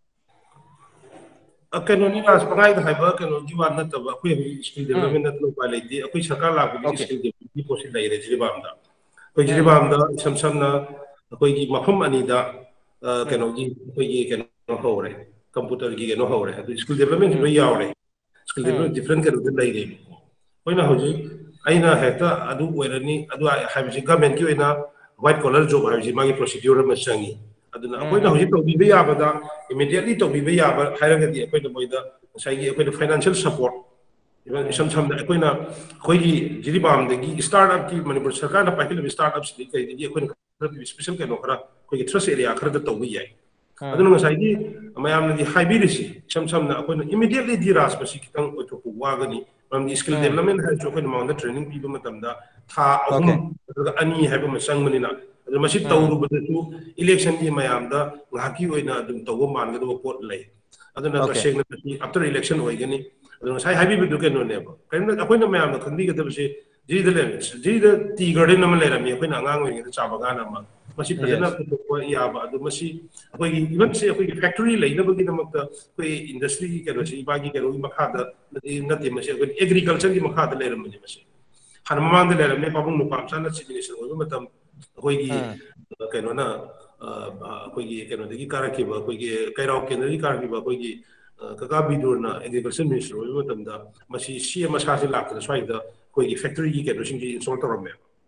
kano ni as pangai da hai ba kano ji wan na ta ba khoi skill development na to pa le di khoi sarkar la ko skill development post lai re jiri bam da khoi jiri bam da sam na khoi gi mafam ani da kano gi khoi gi kano ho re computer gi kano ho re skill development ba yaw re skill development different kano lai re khoi na ho ji aina heta adu oirani adu haibisi government ki oina white collar job haibisi magi procedure ma changi aduna akoina hoji to bi yabada immediately to bi yaba hairagadi akoina moida saigi akoina financial support even some akoina khoigi jiribam de gi startup ki manipur sarkar na pakil startups di kai di akoina special kai no khara khoigi trust area khara da to bi yai aduna saigi mayam na di haibirisi some na akoina immediately di ras basi kitang oto ku wagani from the skill development has to open among the training people matamda tha ani have a sang manina adu masi tawru budu election di mayam da ngaki oina dum tawo man ga do pot lay aduna to segna after election hoigani adu sai habi bidu ke no ne ba kaina akoina mayam da khandi ga da basi जीद ले जीद टी गार्डन नम ले रमी अखोई नांगांग वेंगे तो चाबा गाना मा मसी फजना को याबा अदु मसी अखोई इवन से अखोई फैक्ट्री ले नबगी नमक अखोई इंडस्ट्री की केरो सी बागी केरो मखा द नते मसी अखोई एग्रीकल्चर की मखा द ले रमी मसी हन ममांग द ले रमी पाबुंग नुपाम सा न सिग्नेचर हो मतम अखोई की केनो ना अखोई की केनो दगी कारकी बा अखोई की कैराव केनो दगी कारकी बा अखोई की कका बिदुरना एग्रीकल्चर मिनिस्टर हो मतमदा मसी सी मसा से लाक स्वाइदा कोई फैक्ट्री की केनो सिंग इंस्टॉल तोरमे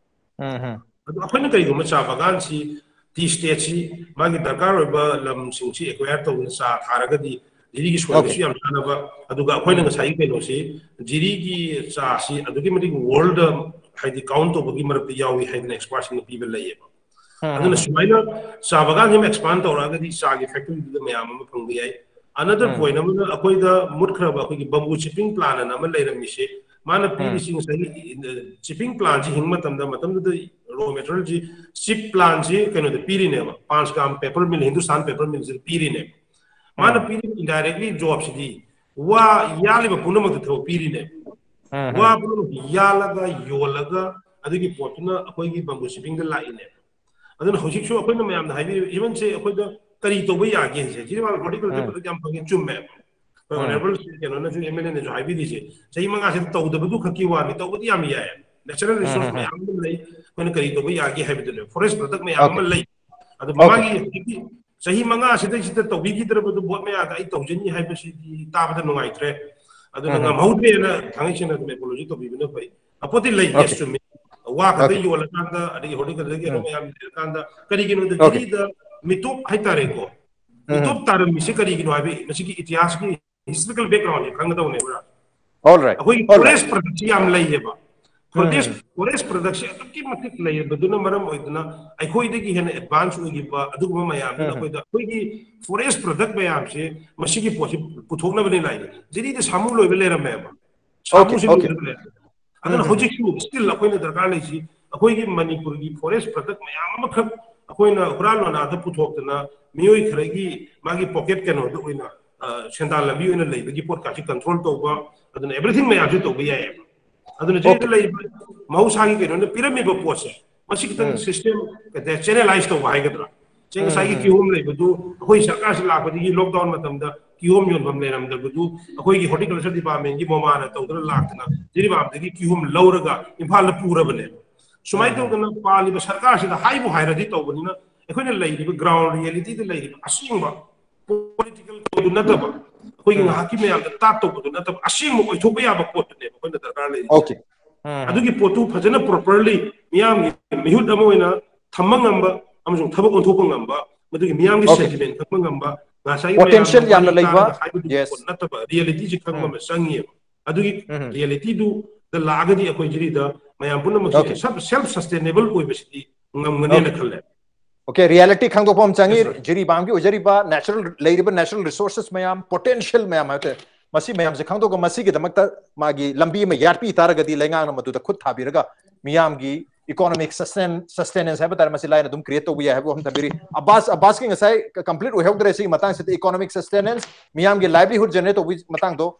अदु अखोइना करिगुम चा बागान सी टी स्टेट सी मागी दरकार होबा लम सिंग सी एक्वायर तो सा थारगदी जिरी की सोल सी हम सानबा अदुगा अखोइना गसाई केनो सी जिरी की चा सी अदुगी मदि वर्ल्ड हाइदि काउंट तो बगी मरब यावी हाइदि एक्सपर्ट सिंग पीबल लयेबा अदुना सुमाइना चा बागान हम एक्सपांड तोरागदी चा की फैक्ट्री द मयाम म फंग याय अनदर पॉइंट अमना अखोइदा मुदखरबा अखोइगी बंबू चिपिंग प्लान अन अमन लेरमिसे माना पीरी सिंग सही चिपिंग प्लान जी हिंग मतम द रॉ मटेरियल जी चिप प्लान जी केनो द पीरी ने 5 काम paper mill Hindustan paper mill जी पीरी ने माना पीरी इनडायरेक्टली जॉब सिदी वा यालिबा पुनमक द पीरी ने वा पुनम यालगा योलगा अदगी पोटना अखोइगी बंबू चिपिंग द लाई ने अदन होजिक सो अखोइना मयाम द हाइबी इवन से अखोइदा करी तो बई आगे से जी वाल हॉर्टिकल्चर जम फगे चुम्मे ऑनरेबल केनो ना जो एमएलए ने जो हाइबी दिसे सही मंगा से तो दबदु खकी वानी तो बदी याम याय नेचुरल रिसोर्स में याम लई कोन करी तो बई आगे हाइबी दने फॉरेस्ट प्रोडक्ट में याम लई अद ममागी सही मंगा से तो तो बी की तरफ तो बहुत में आगा आई तो जनी हाइबी सी ताबद नुगाई ट्रे अद ना मौदे ना थांगी से ना मेपोलॉजी तो बी बिनो भाई अपोति लई गेस्ट में वा का दे योला कांदा अदि हॉर्टिकल्चर के नो याम कांदा करी के नो द द मिटो हाइतारे को मिटो तार मिसे करी के नो हाइबी मसी की इतिहास की historical background है खंगदौ ने बरा all right अखोई फॉरेस्ट प्रोडक्शन याम लई है बा फॉरेस्ट प्रोडक्शन अतकी मतिक लई बदुना मरम ओइदना अखोई दगी हेन एडवांस होगी बा अदुगुम मयाम अखोई द अखोई की फॉरेस्ट प्रोडक्ट मयाम से मसी की पोसी पुथोकना बने लाई जिरी द सामु लोय बले रमे बा सामु से अदन होजिक स्टिल अखोई ने दरकार लई सी अखोई की मणिपुर की फॉरेस्ट प्रोडक्ट मयाम मखक अखोई ना हुराल ना द पुथोकना मियोई खरेगी मागी पॉकेट केनो द ओइना सेंट्रल लबी ओइना लेबगी पोट का कंट्रोल तोबा अदन एवरीथिंग में आजु तोबा याय अदन जे लेब मौसागी केनो पिरामिड पोट से मसी कितन सिस्टम के चैनलाइज तो वाइगद्रा चेंग सागी किहोम लेबदु अखोई सरकार से लाखबदी लॉकडाउन मतम दा किहोम योनबम लेरम दबदु अखोई की हॉर्टिकल्चर डिपार्टमेंट की मोमाना तौदर लाखना जिरि बाबदगी किहोम लौरगा इम्फाल पूरबने सुमाइ तौदना पालिब सरकार से हाइबु हाइरदी तौबनिना अखोइना लेरिब ग्राउंड रियलिटी द लेरिब असिंगबा political to नतब कोई हाकी में याद तात तो नतब असिंग कोई थोप याब पोट ने कोई दरकार ले okay अदुगी पोटु फजना properly मियाम मिहुद अमोइना थमंगंबा अमजों थबक ओंथोपंगंबा मदुगी मियाम की सेंटिमेंट थमंगंबा गासाई potential याम लेबा yes नतब रियलिटी जी खंगम संगी अदुगी रियलिटी दु द लागदी अखोई जिरी द मयाम पुनम सब सेल्फ सस्टेनेबल कोई बसिदी ngam ne khale okay reality khang dopam changi jiri bam ki ujari ba natural resources mayam potential mayam hate masi mayam se khang do ko masi gi damakta magi lambi me yarpi taragadi lengang na madu da khud thabiraga miyam gi economic sustenance hai batar masi line dum create to bi hai bo hum tabiri abbas ki ngasai complete we have dressing matang se economic sustenance miyam gi livelihood generate to matang do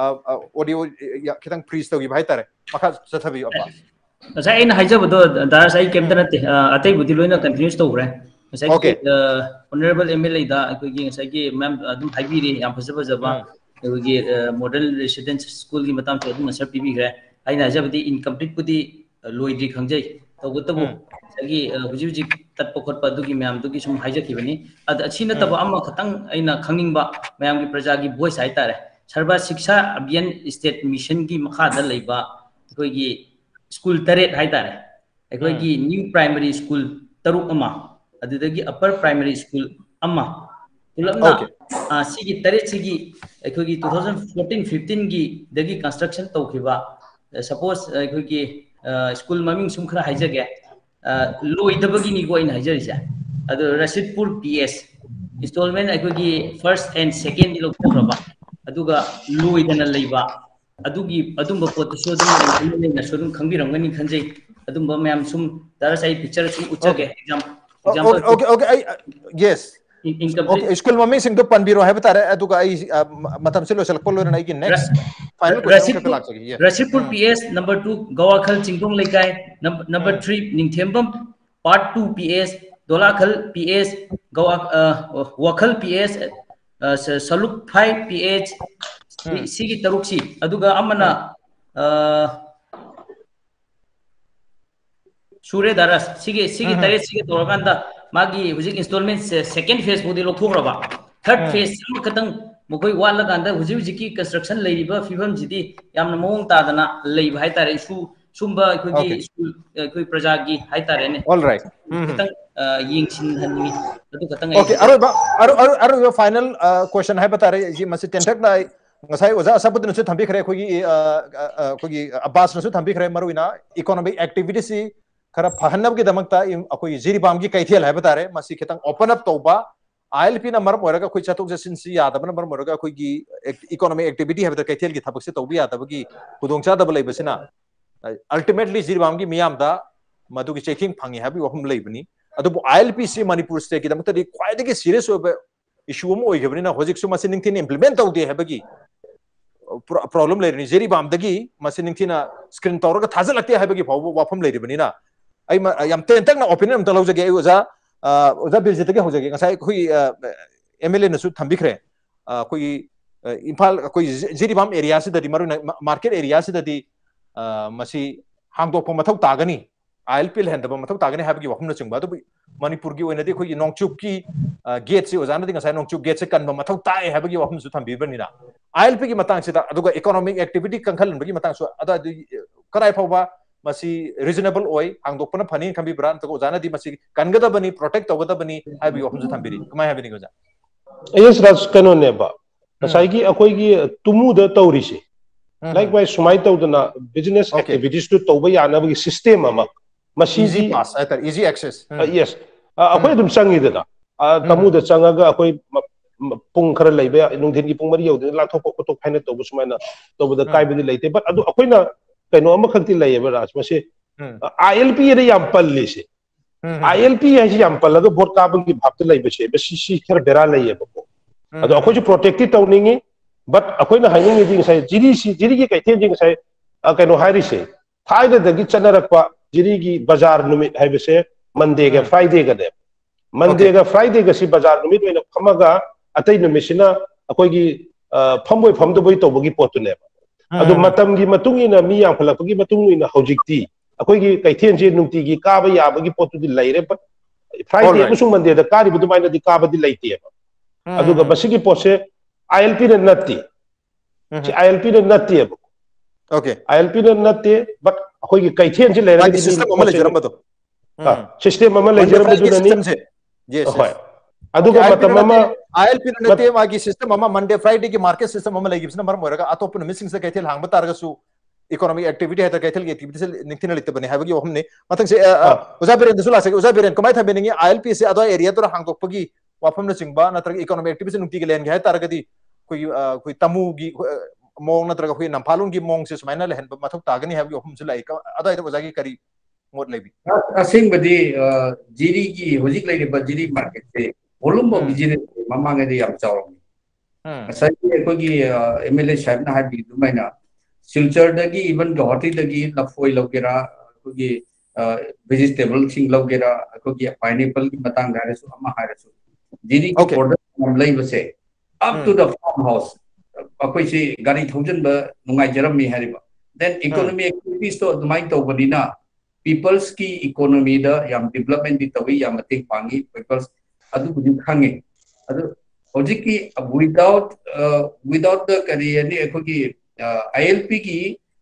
audio kitang freeze to gi bhai tare makha sathabi abbas Saya ini haja betul, darah saya kemana nanti, atai betul loina continuous tu orang. Saya honorable MLA dah, aku ini saya ki mem adum haji ni, yang pasal pasal aku ini model residence school ki matam tu adum nasab TV kira. Aina haja betul incomplete putih loy di khangjai. Tahu betul bu. Saya ki huji tat pokok padu ki mem tu ki semua haja ki bani. Ada cina tahu amma khatang aina khanging ba mem ki praja ki voice saya tar. Sarba Shiksha Abhiyan State Mission ki makada lagi ba. Aku ini school taret hai tare ekoi gi new primary school taruk ama adudagi upper primary school ama tulamna sigi taret sigi ekoi gi 2014-15 gi dagi construction tawkhiba suppose ekoi gi school maming sum khara haijage loidabagi ni ko in haijarisa adu Rashidpur PS installment ekoi gi first and second di lokhraba aduga loidana leiba adugi adumba pot so dum na sodum khangirangani khanjai adumba mayam sum dara sai picture sum uchage example okay yes incomplete. Okay, school mami sing to panbiro hai bata rahe aduga ai matam se lo selak polo na ki next final question ka lak saki. Rasipur PS number 2 Gawakhal Chingtong Laikai number 3 Ningthembam part 2 PS Dolakhal PS Wakhal PS Saluk 5 PH sigi taruksi aduga amana Sure Daras sigi tare sigi toraganda magi hujik installment second phase bodi lokthograba third phase katang mokoi wala ganda hujik ki construction leiba fibam jidi yamna mong ta dana leiba hai tare su sumba koi koi praja gi hai tare ne all right katang yingsin hanni adu katang okay aru final question hai bata rahe ji masi tentak na ngasai oza sabut nu thambi khare khoi abbas nu thambi khare maruina economic activity si खरा फहनब के दमकता अखोई जिरीबाम की कैथेल है बता रहे मसी खितंग ओपन अप तौबा आईएलपी ना मरम ओरगा कोई चतुक जसिन सी यादब ना मरम ओरगा कोई की इकोनॉमिक एक्टिविटी है बता कैथेल की थबक से तौबी यादब की खुदोंचा दब लेबसिना अल्टीमेटली जिरीबाम की मियाम दा मधु की चेकिंग फंगी है भी वहम लेबनी अदु आईएलपी से मणिपुर स्टेट की दमकता क्वाइट के सीरियस ओबे इशू मो ओइगबनी ना होजिक सु मसी निंगथिन इंप्लीमेंट तौदे है बगी प्रॉब्लम लेरनी जिरीबाम दगी मसी निंगथिना स्क्रीन तौरगा थाज लगते है बगी वाफम लेरबनी ना आई यम तेंतक ना ओपिनियन त लौजगे आई ओजा बिलजित के होजगे ngasai khoi MLA na su thambikre khoi imphal khoi jiribam area se dadi maru market area se dadi masi hangdok pom mathau tagani ILP hen da mathau tagani habgi wakhum na chungba to manipur gi oina di khoi nongchup ki gate se ozana di ngasai nongchup gate se kan mathau tae habgi wakhum su thambibani na ILP gi matang se da aduga economic activity kankhal bagi matang su ada karai phawba masi reasonable oi hangdokpana phani khambi brand to ozana di masi kangada bani protect togada bani habi wahum ju thambiri kamai habi ni goja yes ras kano ne ba sai gi akoi gi tumu da tawri se likewise sumai tawdana business activities to tawba yana gi system ama masi easy pass atar easy access yes akoi dum sangi da tamu da changaga akoi pung khara leiba nungthin gi pung mari yau la thok ko to phaina tawbu sumaina tawbu da kai bi leite but adu akoi na कनो अम खक्ति लैब राज मसे ILP रे याम पल्ले से ILP है याम पल्लग बोट काबन की भाप लैब से बसी सी खर बेरा लैब को अदो अखोज प्रोटेक्टेड तौनिंगे बट अखोइना हाइनिंग दिंग साइ जिरी की कैथे दिंग साइ कनो हाइरि से थाइद दगी चनरकपा जिरी की बाजार नुमित है बसे मंडे के फ्राइडे का दे मंडे का फ्राइडे का सी बाजार नुमित वेना फमगा अतै नुमिसिना अखोगी फमबोय फमदबोय तौबगी पोतुने अदु मतम की मतुंगिना मी याफलपगी मतुंगिना हौजिक्ति अखोगी कैथेन जे नुंती की काबा याबगी पोतुदि लैरे बट फ्राइडे अमसुंग मंडे दा कारी बुदुमाइना दि काबदि लैते अदुगा बसिगी पोसे ILP ने नत्ती ILP ने नत्ती ओके ILP ने नत्ती बट अखोगी कैथेन जे लैरे सिस्टम अमल लेजरम बतो सिस्टम अमल लेजरम बदुननी यस अदुगा मतम ILP नते मागी सिस्टम अमा मंडे फ्राइडे की मार्केट सिस्टम अमा लेगिबसना मरम होरगा अतोपन मिसिंग से कैथेल हांग बतारगसु इकोनॉमिक एक्टिविटी है त कैथेल की एक्टिविटी से निक्थिन लिते बने हाबगी हमने मतंग से उजा बेरेन दसुला से उजा बेरेन कमाय थबेनिंग ILP से अदो एरिया तो हांग दोपगी वाफम न चिंगबा नत्रग इकोनॉमिक एक्टिविटी नुक्ति के लेन गय तारगदी कोई तमु की मोंग नत्रग कोई नंफालुन की मोंग से सुमाइना लेहन मथक तागनी हाबगी हम से लाइक अदो इतो उजा की करी मोड लेबी असिंग बदी जिरी की होजिक लेबा जिरी मार्केट से volume of business mamang edi yam chawrong sai ko gi MLA sahib na habi dumaina silchar dagi even Guwahati dagi lafoi logera ko gi vegetable thing logera ko gi pineapple ki matang da resu ama harasu diri ki product nam lai base up to the farmhouse akoi si gari thousand ba nungai jaram mi hariba then economy activities to dumai to badina people's ki economy da yam development di tawi yam ating pangi people's adu budi khange adu hojiki without the career ni ekogi ILP ki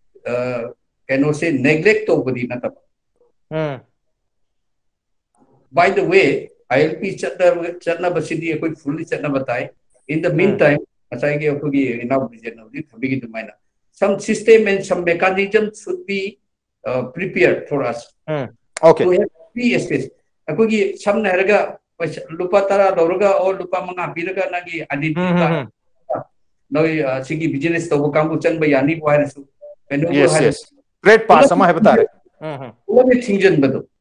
kano se neglect to budi na tab by the way ILP chatna basidi ekoi fully chatna batai in the meantime asai ge ekogi ina vision ni thabigi dumaina some system and some mechanism should be prepared for us okay to have PSS ekogi samna heraga lupa tara loroga or lupa manga piraga nagi aditi noi sigi business to kamu chang bayani wire su yes great pass sama hai bata rahe वो भी थिंजन बदो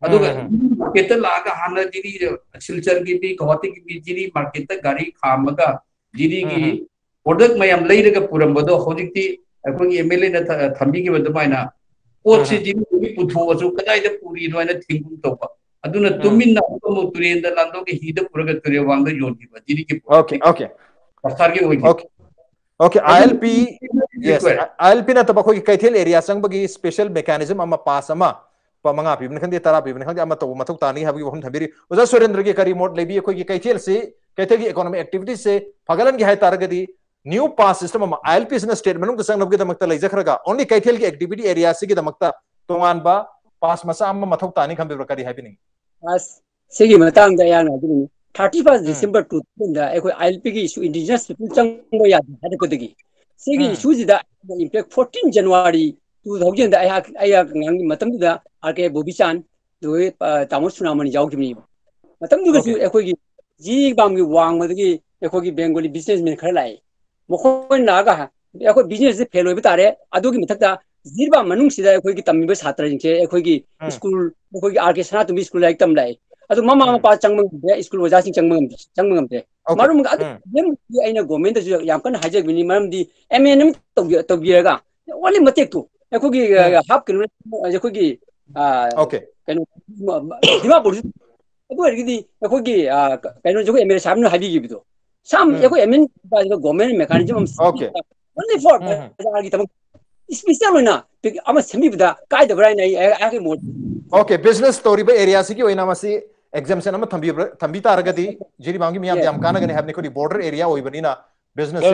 मार्केट लाग हाँ जी सिलचर की गुवाहाटी की जी मार्केट गाड़ी खामगा जी की प्रोडक्ट मैम लेरग पुरंबदो हौजिक्ति अखोगी एमएलए थंबीगिबदुमाइना पोटसे जी पुथोसु कदाइदा पुरीनो आइना थिंगुम तोबा अदुना तुमिन्ना अमु तुरेंदा लांदो के हिदा पुरग तुरे वांग योनदिबा जी की ओके ओके सरकार के होगी okay okay ILP yes ILP ना तब अखोगी कैथेल एरिया संबगी स्पेशल मैकेनिज्म अमा पास अमा पमंगा पीबन खंदे तरा पीबन खंदे अमा तो मथुक तानी हाबी वहम थंबेरी ओजा सुरेंद्र के करी मोड लेबी अखोगी कैथेल से कैथे की इकोनॉमिक एक्टिविटी से फगलन की हाय तारगदी न्यू पास सिस्टम अमा ILP से स्टेटमेंट को संग नबगे दमकता लेजखरगा ओनली कैथेल की एक्टिविटी एरिया से की दमकता तोंगान बा पास मसा अमा मथुक तानी खंबे प्रकारी हाबी नहीं पास सेगी मतंग दा याना दिनी 31 December 2000 दा एखो ILP की इशू इंडिजिनस पीपल चंगो याद हादे कोदगी सेगी इशू जिदा इम्पैक्ट 14 January 2000 दा आया ngang मतम दा आके बोबिचान दोए तामो सुनामनि जावगिबनि मतम दुगसु एखोगी जी बामगी वांग मदगी एखोगी बेंगोली बिजनेसमैन खर लाई मखोय नागा एखो बिजनेस से फेल होइबे तारे अदुगी मथकता जिरबा मनुंग सिदा एखोगी तमिबे छात्र जिंचे एखोगी स्कूल एखोगी आरके सनातुमी स्कूल लाइक तम लाई अदु ममा मपा चंगमंग स्कूल वजासिंग चंगमंग मारुम अदु यम आइना गवर्नमेंट जु याम कन हाइजेक बिनी मरमदी एमएनएम तोबियगा ओनली मतेक तु एखोगी हाफ किलो एखोगी ओके कनो दिमा बोलु अदु एरिदी एखोगी कनो जको एमएल सामनो हाबिगिबिदो साम एखो एमएन government mechanism okay only for आरगी तम स्पेशल होना अमा सेमिबदा काइदबराइन आगे मोड ओके बिजनेस स्टोरी बे एरिया से की होइना मसी एग्जाम्पशन अमा थंबी तारगदी जिरी बांगी मियाम याम काना गने हैबने कोडी बॉर्डर एरिया होइबनिना business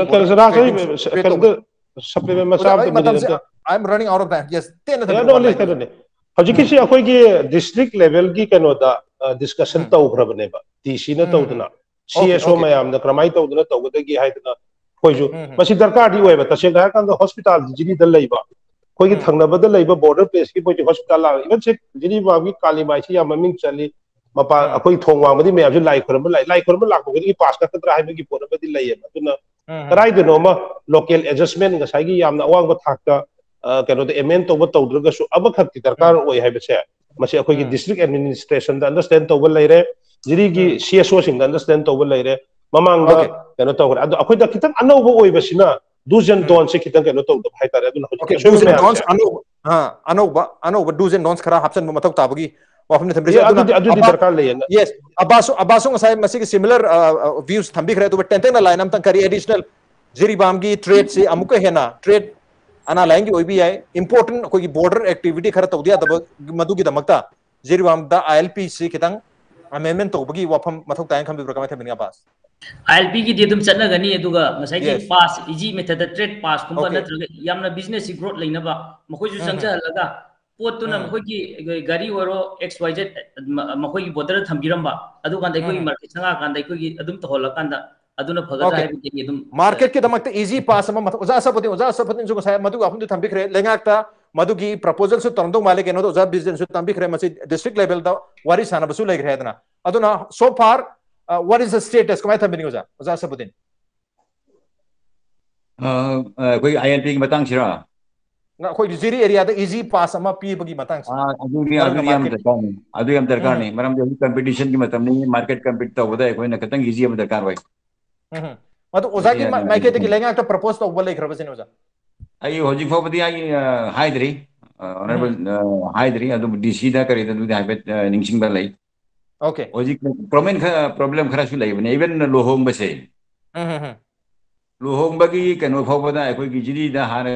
I am running out of time yes तेन हजिकी अखोगी डिस्ट्रिक्ट लेवल की कनोदा डिस्कशन तौग्रबनेबा टीसी न तौदना CSO मैम क्रमाई तौदना तौगदगी हाइदना खोइजु मसी दरकार दी होइबा तसे गा कांद हॉस्पिटल जिरी द लैबा खोइगी थंगनबद लैबा बॉर्डर प्लेस की पोइ हॉस्पिटल ला इवन से जिरी बागी काली माइसी या ममिंग चली मपा अखोई थोंगवांगदी मैम जो लाई खरम लाखोगी पास कतरा हाइबगी पोरबदी लैय अदुना कराइदनोमा लोकल एडजस्टमेंट गसाइगी यामना अवांग थाकता कनो द एमेन तौब तौद्रगसु अब खत्ति दरकार होय हाइबसे मसी अखोगी डिस्ट्रिक्ट एडमिनिस्ट्रेशन द अंडरस्टैंड तौब लैरे जिरी की CSO सिंग अंडरस्टैंड तौब लैरे ममांग कनो तौर अदु अखोई द खितंग अनौबो होइबसिना डूज एंड डोंस से खितंग कनो तौब हाइतारे अदुना डूज एंड डोंस अनौबा डूज एंड डोंस खरा हापसन मथक ताबगी वाफम थंबे अदु दरकार लैय यस अबासो ngасai मसी सिमिलर व्यूज थंबी खरे तो टेंटेंग ना लाइन अमतंग करी एडिशनल जिरी बामगी ट्रेड से अमुक हेना ट्रेड अना लाइंगी ओबी है इंपोर्टेंट कोई बॉर्डर एक्टिविटी खरा तौदिया दब मदुगी दमकता जिरी बाम दा ILP से खितंग अमेंडमेंट तौबगी वाफम मथक तायन खंबी प्रकम थबिनगा पास ILP की दिदुम चटनगनी अदुगा मसाई की pass easy method trade pass कुंबा नत्रग यामना बिजनेस सी ग्रोथ लेनबा मखोजु संगजा हलगा पोतुना मखोगी गाड़ी ओरो XYZ मखोगी बॉर्डर थंबिरंबा अदु कांदा कोई मार्केट संगा कांदा कोई अदुम तहोला कांदा अदुना फगदा है बिके अदुम मार्केट के दमकते इजी पास अमा ओजा सपति जो साय मदु आपन थंबिखरे लेंगाक्ता मदुगी प्रपोजल सु तरंदो माले केनो ओजा बिजनेस सु थंबिखरे मसी डिस्ट्रिक्ट लेवल दा वारी साना बसु लेगरे दना अदुना सो फार what is the status कमाय थंबिनी ओजा सपतिन कोई ILP की मतंग छिरा ना कोई जिरी एरिया द इजी पास अमा पी बगी मतंग अदु यम दरकार नहीं मरम जो कंपटीशन की मतम नहीं मार्केट कंपीट तौबदा है कोई न खतंग इजी यम दरकार होय मत ओजा की माइके की लेंगा त प्रपोज तो बोले खरबसिन ओजा आई होजी फोबदी आई हाइदरी ऑनरेबल हाइदरी अदु DC दा करे दु हाइबेट निंगसिंग बा लाई ओके होजी प्रॉब्लम खरा सु लाई बने इवन लोहोंग बसे लोहोंग बगी कनो फोबदा है कोई जिरी दा हारे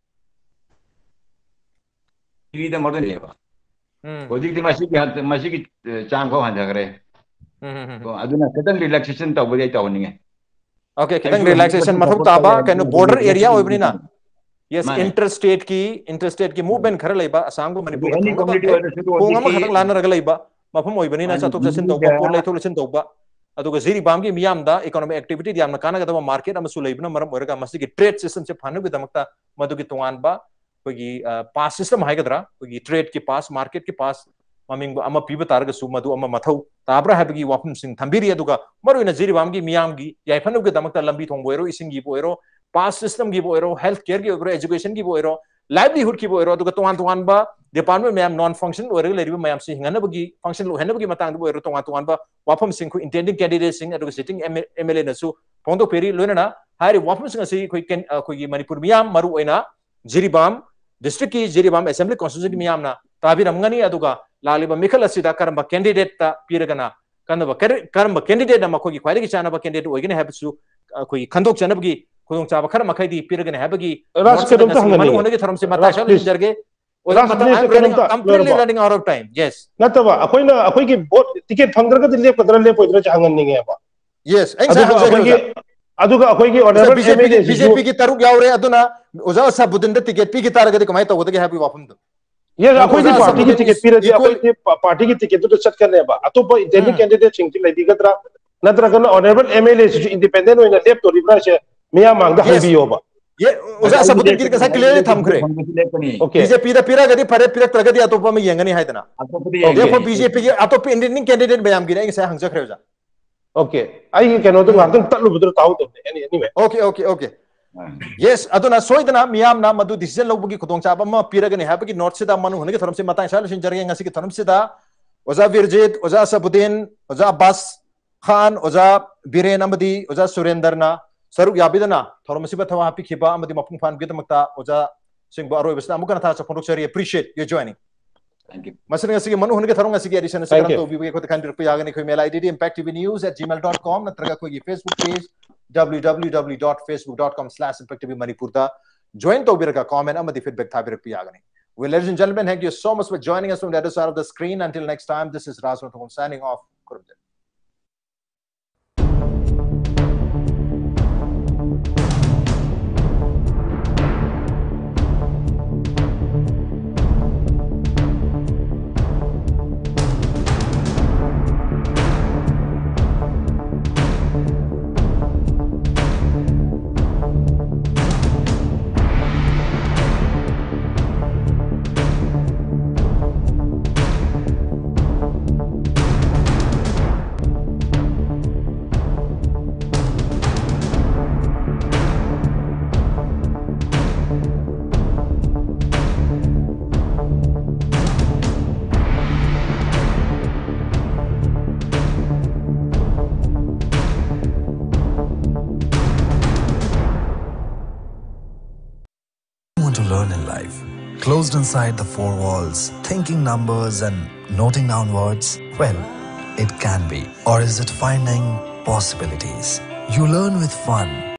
जिरी दा मॉडल लेबा होजी की मासी की चांग को हां जगरे तो अदुना खतंग रिलैक्सेशन तौबदी तौनिंगे ओके खतंग रिलैक्सेशन मथक ताबा कनो बॉर्डर एरिया होइबनिना यस इंटरस्टेट की मूवमेंट खरा लेबा असम को मणिपुर को हम खतंग लाना रग लेबा मफम होइबनिना चतुक जसिन तौबा पोर लेथो लसिन तौबा अदुगा जिरी बामगी मियाम दा इकोनॉमिक एक्टिविटी यामना काना गदबा मार्केट अमसु लेबना मरम ओरगा मसिगी ट्रेड सिस्टम से फानु गदमकता मदुगी तोवान बा कोई पास सिस्टम हाइगदरा कोई ट्रेड के पास मार्केट के पास ममिंग अमा पीब तारगसु मदु अमा मथौ ताब्रा हाबगी वाफम सिंग थंबिरी अदुगा मरुइना जिरी बामगी मियामगी याइफनु गदमकता लंबी थोंगबोइरो इसिंगी बोइरो पास सिस्टम की बोइरो हेल्थ केयर की बोइरो एजुकेशन की बोइरो लाइवलीहुड की बोइरो अदुगा तोवान बा department मैम non function ओरग लेरिबो मैम से हिंगनबगी function लो हेनबगी मतंग दो एरो तोंगा तोंगा वाफम सिंह को intending candidate सिंह अदुग sitting MLA नसु फोंदो पेरी लोनना हारि वाफम सिंह से कोई मणिपुर मियाम मरु ओइना जिरीबाम district की जिरीबाम assembly constituency की मियाम ना ताबिरमगनी अदुगा लालिबा मिखल असिदा करम candidate ता पीरगना करम candidate ना मखोगी ख्वाइदगी चानबा candidate ओइगने हैबसु कोई खंदोक चनबगी खुदों चाबा खर मखैदी पीरगने हैबगी मनु होने के थरम से मता शाल जरगे completely running out of time. Yes. Nataba, akoy ki vote ticket phangdra ka dilep kadra le poidra changan ninge ba. Yes. Aduga akoy ki order BJP ki taruk yaure aduna uza sa budinda ticket pi ki taraga de kamai to gode happy wafum do. Yes, akoy ki party ki ticket pi re akoy ki party ki ticket to chat karne ba. Atopa independent candidate sing ti lagi gadra natra kana honorable MLA su independent hoina lep to ribra she miya mangda halbiyo ba. ये उजा सब बुद्ध की कैसा क्लियरली थम करे बीजेपी दा पीरा गदी परे पीरा प्रगति अतोपा में यंगनी है तना देखो बीजेपी की अतोप इंडियन कैंडिडेट बयाम गिरे इंगे हंग जखरे उजा ओके आई केनो तो गार्डन तल्लु बुद्र ताऊ तो एनीवे ओके यस अदुना सोइदना मियाम ना मदु डिसीजन लोबगी खुदोंग चाबा म पीरा गनी है कि नॉर्थ सिदा मनु होने के थरम से मता शाल सिन जरगे ngasi के थरम सिदा उजा विरजित उजा सबुद्दीन उजा अब्बास खान उजा बीरेन अमदी उजा सुरेंद्रना Saruk Yabidana, Thoromasiba Tawa Pikiba, Amadi Mapumfan Gitamata, Oza Singba Arobis, Amukanata, Pondosari, appreciate your joining. Thank you. Masanga Manu Hungataranga Sigarisan, Santo, we go to the country Payagani email ID, impacttvnews@gmail.com, Natragaki Facebook page, www.facebook.com/impacttvmanipurta. Join Tobiraka comment, Amadi feedback Tabir Payagani. Well, ladies and gentlemen, thank you so much for joining us from the other side of the screen. Until next time, this is Razwan signing off. Learn in life. Closed inside the four walls, thinking numbers and noting down words? Well, it can be. Or is it finding possibilities? You learn with fun.